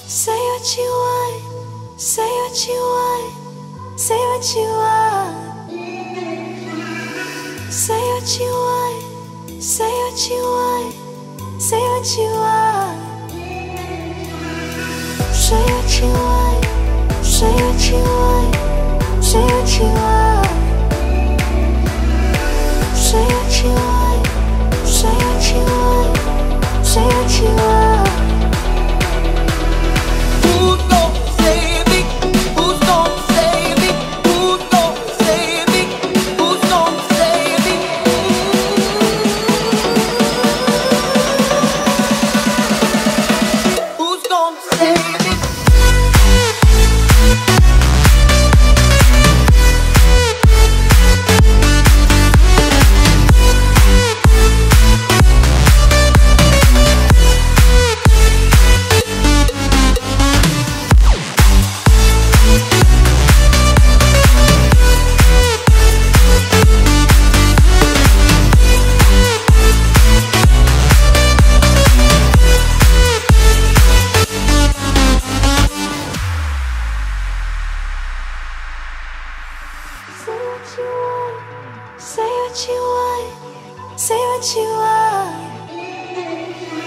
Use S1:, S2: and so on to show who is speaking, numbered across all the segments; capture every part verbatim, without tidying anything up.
S1: Say what you want, say what you want, say what you want. Say what you want, say what you want, say what you want. Say what you want, say what you want, say what you want. Say what you want, say what you want, say what you want. Say what you want, say what you want.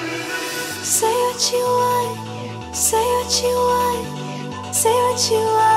S1: Say what you want, say what you want, say what you want.